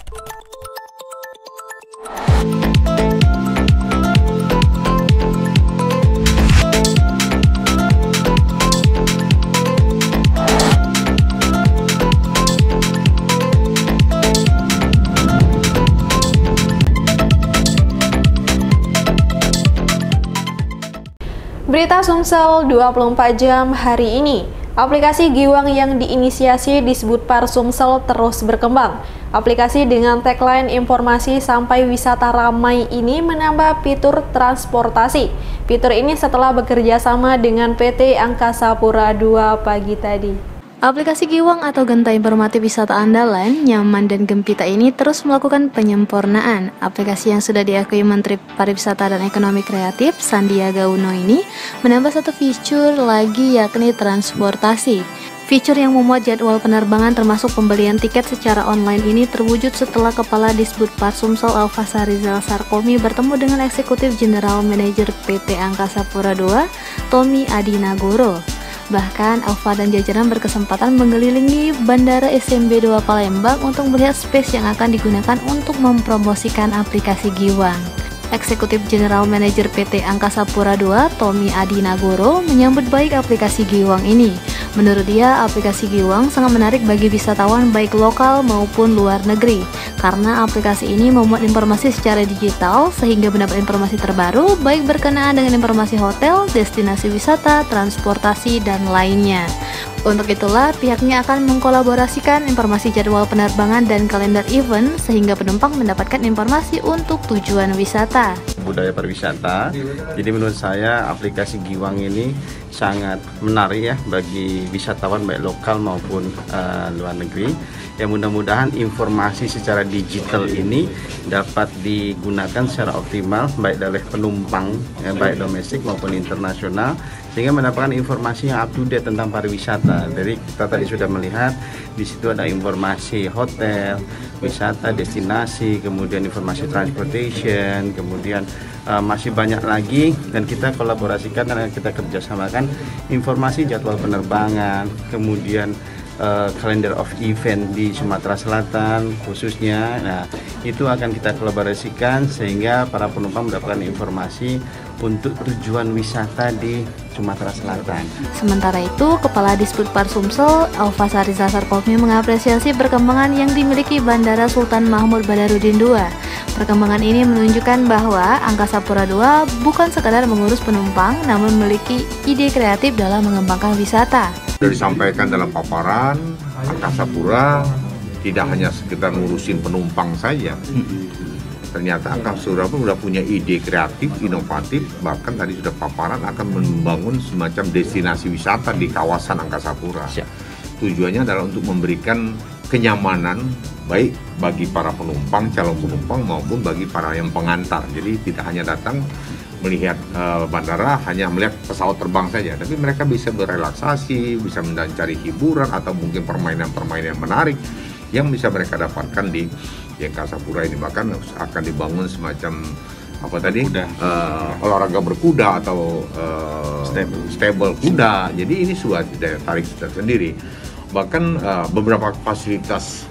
Berita Sumsel 24 jam hari ini. Aplikasi Giwang yang diinisiasi Disbudpar Sumsel terus berkembang. Aplikasi dengan tagline informasi sampai wisata ramai ini menambah fitur transportasi. Fitur ini setelah bekerja sama dengan PT Angkasa Pura II pagi tadi. Aplikasi Giwang atau Genta Informatif Wisata Andalan, nyaman dan gempita ini terus melakukan penyempurnaan. Aplikasi yang sudah diakui Menteri Pariwisata dan Ekonomi Kreatif Sandiaga Uno ini menambah satu fitur lagi, yakni transportasi. Fitur yang memuat jadwal penerbangan termasuk pembelian tiket secara online ini terwujud setelah Kepala Disbudpar Sumsel Alfa Rizal Sarkomi bertemu dengan Eksekutif General Manager PT Angkasa Pura II, Tommy Adinagoro. Bahkan Alfa dan jajaran berkesempatan mengelilingi Bandara SMB 2 Palembang untuk melihat space yang akan digunakan untuk mempromosikan aplikasi Giwang. Eksekutif General Manager PT Angkasa Pura II, Tommy Adinagoro, menyambut baik aplikasi Giwang ini. Menurut dia, aplikasi Giwang sangat menarik bagi wisatawan baik lokal maupun luar negeri, karena aplikasi ini memuat informasi secara digital sehingga mendapat informasi terbaru baik berkenaan dengan informasi hotel, destinasi wisata, transportasi, dan lainnya. Untuk itulah pihaknya akan mengkolaborasikan informasi jadwal penerbangan dan kalender event sehingga penumpang mendapatkan informasi untuk tujuan wisata. Budaya pariwisata, jadi menurut saya aplikasi Giwang ini sangat menarik ya bagi wisatawan baik lokal maupun luar negeri. Ya mudah-mudahan informasi secara digital ini dapat digunakan secara optimal baik oleh penumpang baik domestik maupun internasional, sehingga mendapatkan informasi yang up to date tentang pariwisata. Jadi kita tadi sudah melihat di situ ada informasi hotel, wisata, destinasi, kemudian informasi transportation, kemudian masih banyak lagi, dan kita kolaborasikan dan kita kerjasamakan informasi jadwal penerbangan, kemudian kalender of event di Sumatera Selatan khususnya. Nah, itu akan kita kolaborasikan sehingga para penumpang mendapatkan informasi untuk tujuan wisata di Sumatera Selatan. Sementara itu, Kepala Disbudpar Sumsel, Alfa Rizal Sarkomi, mengapresiasi perkembangan yang dimiliki Bandara Sultan Mahmud Badarudin II. Perkembangan ini menunjukkan bahwa Angkasa Pura II bukan sekadar mengurus penumpang, namun memiliki ide kreatif dalam mengembangkan wisata. Sudah disampaikan dalam paparan, Angkasa Pura tidak hanya sekedar ngurusin penumpang saja. Ternyata Angkasa Pura pun sudah punya ide kreatif, inovatif, bahkan tadi sudah paparan akan membangun semacam destinasi wisata di kawasan Angkasa Pura. Tujuannya adalah untuk memberikan kenyamanan baik bagi para penumpang, calon penumpang maupun bagi para yang pengantar. Jadi tidak hanya datang melihat bandara, hanya melihat pesawat terbang saja, tapi mereka bisa berelaksasi, bisa mencari hiburan atau mungkin permainan-permainan menarik yang bisa mereka dapatkan di Angkasa Pura ini. Bahkan akan dibangun semacam apa tadi olahraga berkuda atau stable kuda. Jadi ini suatu daya tarik tersendiri. Bahkan beberapa fasilitas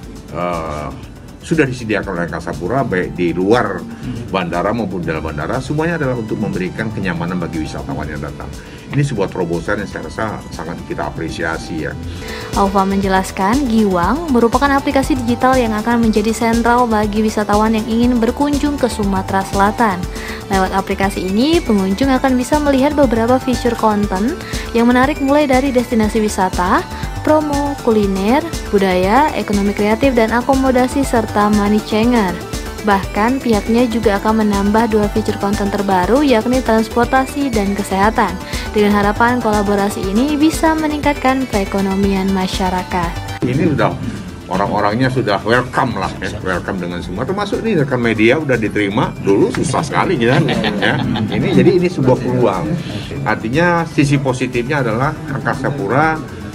sudah disediakan oleh Angkasa Pura baik di luar bandara maupun dalam bandara, semuanya adalah untuk memberikan kenyamanan bagi wisatawan yang datang. Ini sebuah terobosan yang saya rasa sangat kita apresiasi ya. Alfa menjelaskan, Giwang merupakan aplikasi digital yang akan menjadi sentral bagi wisatawan yang ingin berkunjung ke Sumatera Selatan. Lewat aplikasi ini, pengunjung akan bisa melihat beberapa fitur konten yang menarik mulai dari destinasi wisata, promo, kuliner, budaya, ekonomi kreatif, dan akomodasi, serta money changer. Bahkan pihaknya juga akan menambah 2 fitur konten terbaru, yakni transportasi dan kesehatan. Dengan harapan kolaborasi ini bisa meningkatkan perekonomian masyarakat. Ini sudah orang-orangnya sudah welcome lah ya, welcome dengan semua, termasuk ini rekan media udah diterima. Dulu susah sekali ya. Ini sebuah peluang. Artinya sisi positifnya adalah Angkasa Pura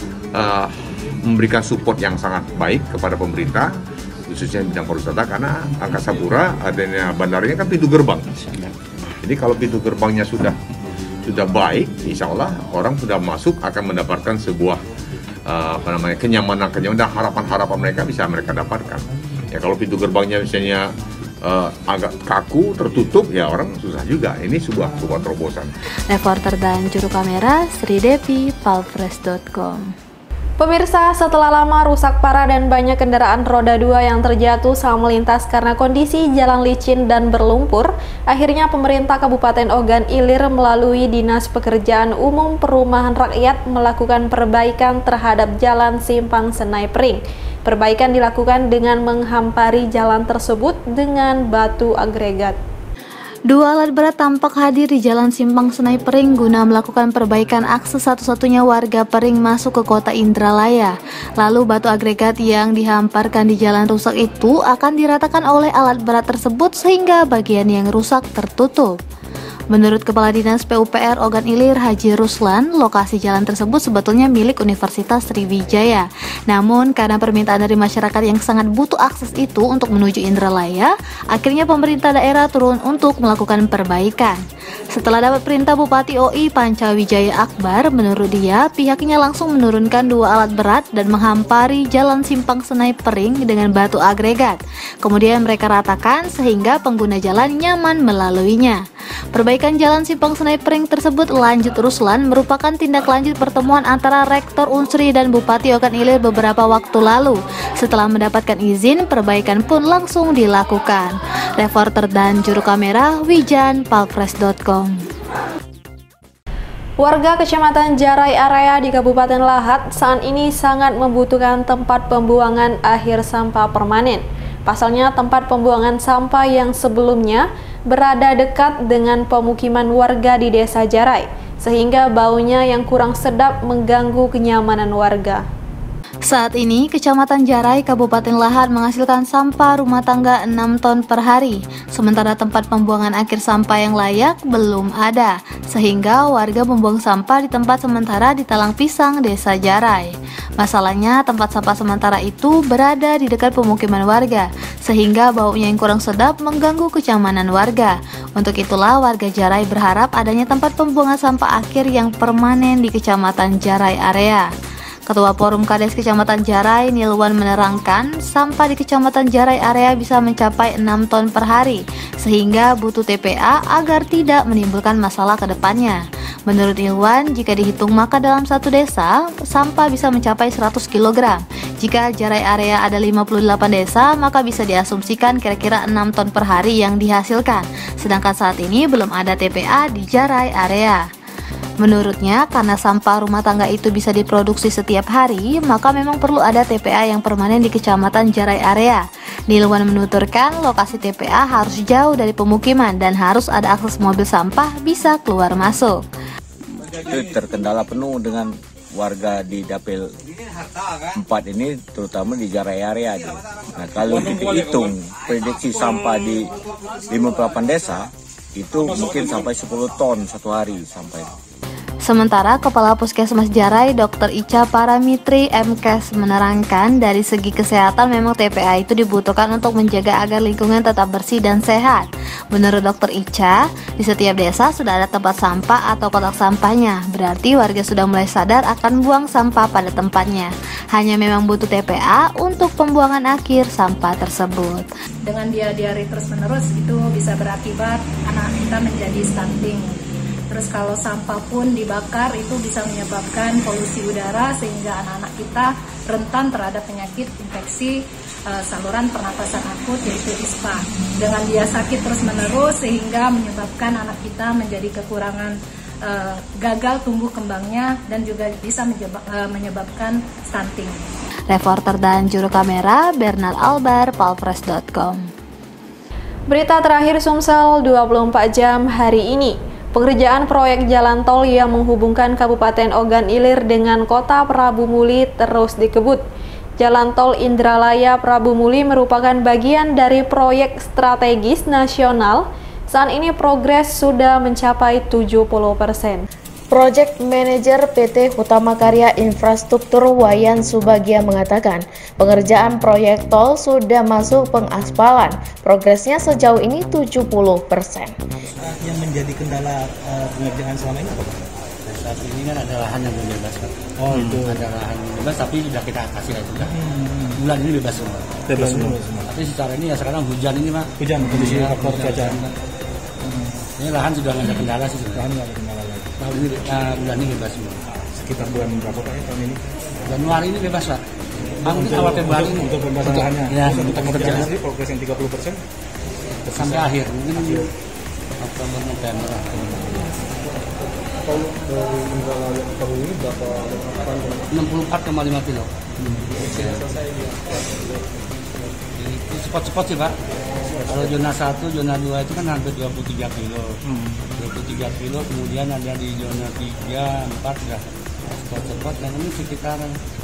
memberikan support yang sangat baik kepada pemerintah, khususnya bidang pariwisata, karena Angkasa Pura adanya bandaranya kan pintu gerbang. Jadi kalau pintu gerbangnya sudah baik, insya Allah orang sudah masuk akan mendapatkan sebuah kenyamanan dan harapan-harapan mereka bisa mereka dapatkan. Ya kalau pintu gerbangnya misalnya agak kaku, tertutup, ya orang susah juga. Ini sebuah terobosan. Reporter dan juru kamera Sri Devi, palfresh.com. Pemirsa, setelah lama rusak parah dan banyak kendaraan roda 2 yang terjatuh saat melintas karena kondisi jalan licin dan berlumpur, akhirnya pemerintah Kabupaten Ogan Ilir melalui Dinas Pekerjaan Umum Perumahan Rakyat melakukan perbaikan terhadap Jalan Simpang Senai Pring. Perbaikan dilakukan dengan menghampari jalan tersebut dengan batu agregat. Dua alat berat tampak hadir di Jalan Simpang Senai Pring guna melakukan perbaikan akses satu-satunya warga Pring masuk ke kota Indralaya. Lalu batu agregat yang dihamparkan di jalan rusak itu akan diratakan oleh alat berat tersebut sehingga bagian yang rusak tertutup. Menurut Kepala Dinas PUPR Ogan Ilir Haji Ruslan, lokasi jalan tersebut sebetulnya milik Universitas Sriwijaya. Namun karena permintaan dari masyarakat yang sangat butuh akses itu untuk menuju Indralaya, akhirnya pemerintah daerah turun untuk melakukan perbaikan. Setelah dapat perintah Bupati OI Pancawijaya Akbar, menurut dia pihaknya langsung menurunkan dua alat berat dan menghampari Jalan Simpang Senai Pring dengan batu agregat. Kemudian mereka ratakan sehingga pengguna jalan nyaman melaluinya. Perbaikan Jalan Simpang Senai Pring tersebut, lanjut Ruslan, merupakan tindak lanjut pertemuan antara Rektor Unsri dan Bupati Ogan Ilir beberapa waktu lalu. Setelah mendapatkan izin, perbaikan pun langsung dilakukan. Reporter dan juru kamera Wijan, palfresh.com. Warga Kecamatan Jarai Area di Kabupaten Lahat saat ini sangat membutuhkan tempat pembuangan akhir sampah permanen. Pasalnya tempat pembuangan sampah yang sebelumnya berada dekat dengan pemukiman warga di Desa Jarai, sehingga baunya yang kurang sedap mengganggu kenyamanan warga. Saat ini, Kecamatan Jarai, Kabupaten Lahat menghasilkan sampah rumah tangga 6 ton per hari, sementara tempat pembuangan akhir sampah yang layak belum ada, sehingga warga membuang sampah di tempat sementara di Talang Pisang, Desa Jarai. Masalahnya, tempat sampah sementara itu berada di dekat pemukiman warga, sehingga baunya yang kurang sedap mengganggu kenyamanan warga. Untuk itulah warga Jarai berharap adanya tempat pembuangan sampah akhir yang permanen di Kecamatan Jarai Area. Ketua Forum Kades Kecamatan Jarai, Nilwan, menerangkan sampah di Kecamatan Jarai Area bisa mencapai 6 ton per hari, sehingga butuh TPA agar tidak menimbulkan masalah ke depannya. Menurut Nilwan, jika dihitung maka dalam satu desa, sampah bisa mencapai 100 kg. Jika Jarai Area ada 58 desa, maka bisa diasumsikan kira-kira 6 ton per hari yang dihasilkan. Sedangkan saat ini belum ada TPA di Jarai Area. Menurutnya, karena sampah rumah tangga itu bisa diproduksi setiap hari, maka memang perlu ada TPA yang permanen di Kecamatan Jarai Area. Nilwan menuturkan lokasi TPA harus jauh dari pemukiman dan harus ada akses mobil sampah bisa keluar masuk. Itu terkendala penuh dengan warga di Dapil 4 ini, terutama di Jarai Area. Nah, kalau dihitung prediksi sampah di 58 desa, itu mungkin sampai 10 ton satu hari sampai. Sementara Kepala Puskesmas Jarai, Dr. Ica Paramitri MKes, menerangkan dari segi kesehatan memang TPA itu dibutuhkan untuk menjaga agar lingkungan tetap bersih dan sehat. Menurut Dr. Ica, di setiap desa sudah ada tempat sampah atau kotak sampahnya, berarti warga sudah mulai sadar akan buang sampah pada tempatnya. Hanya memang butuh TPA untuk pembuangan akhir sampah tersebut. Dengan diare terus-menerus itu bisa berakibat anak kita menjadi stunting. Terus kalau sampah pun dibakar itu bisa menyebabkan polusi udara sehingga anak-anak kita rentan terhadap penyakit infeksi saluran pernapasan akut yaitu ISPA. Dengan dia sakit terus-menerus sehingga menyebabkan anak kita menjadi kekurangan gagal tumbuh kembangnya dan juga bisa menyebabkan stunting. Reporter dan juru kamera Bernard Albar, palfresh.com. Berita terakhir Sumsel 24 jam hari ini. Pengerjaan proyek jalan tol yang menghubungkan Kabupaten Ogan Ilir dengan Kota Prabu Muli terus dikebut. Jalan tol Indralaya Prabu Muli merupakan bagian dari proyek strategis nasional. Saat ini progres sudah mencapai 70%. Project Manager PT Hutama Karya Infrastruktur Wayan Subagia mengatakan, pengerjaan proyek tol sudah masuk pengaspalan. Progresnya sejauh ini 70%. Yang menjadi kendala pengerjaan selama ini apa, Pak? ini kan ada lahan yang belum bebas kan. Oh itu. Ada lahan yang bebas tapi sudah kita kasih itu kan. Bulan ini bebas semua. Bebas semua. Tapi secara ini ya sekarang hujan ini Pak. Hujan kondisi faktor cuaca. Ini lahan sudah nggak ada kendala sih. Lahan nggak ada kendala lagi. Tahun ini bulan ini bebas semua. Sekitar bulan berapa Pak ya tahun ini? Januari ini bebas Pak. Mungkin awal Februari ini. Untuk pembahasan lahannya. Ya, untuk kerja Januari progres yang 30%. Sampai akhir mungkin Oktober November. Kalau dari Indralaya ke Palu ini berapa 64,5 kilo. Itu spot-spot sih Pak. Kalau zona 1, zona 2 itu kan hampir 23 kilo. 23 kilo, kemudian ada di zona 3, 4 ya. Spot-spot yang ini sekitar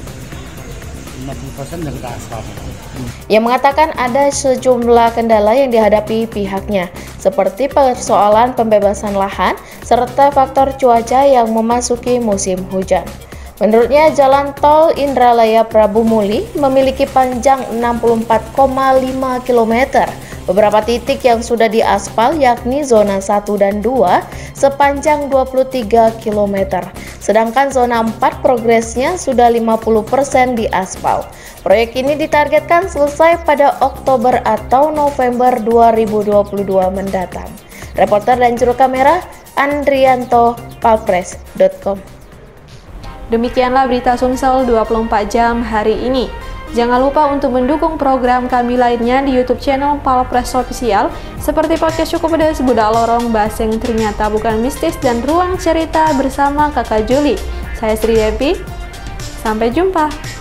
50% yang kita aspal. Ia mengatakan ada sejumlah kendala yang dihadapi pihaknya, seperti persoalan pembebasan lahan serta faktor cuaca yang memasuki musim hujan. Menurutnya, jalan tol Indralaya Prabu Muli memiliki panjang 64,5 km. Beberapa titik yang sudah diaspal yakni zona 1 dan 2 sepanjang 23 km. Sedangkan zona 4 progresnya sudah 50% diaspal. Proyek ini ditargetkan selesai pada Oktober atau November 2022 mendatang. Reporter dan juru kamera Andrianto, palpres.com. Demikianlah berita Sumsel 24 jam hari ini. Jangan lupa untuk mendukung program kami lainnya di YouTube channel Palpres Official seperti podcast Cukup Pedas, Budak Lorong, Bahas yang Ternyata Bukan Mistis, dan Ruang Cerita bersama Kakak Juli. Saya Sri Devi. Sampai jumpa.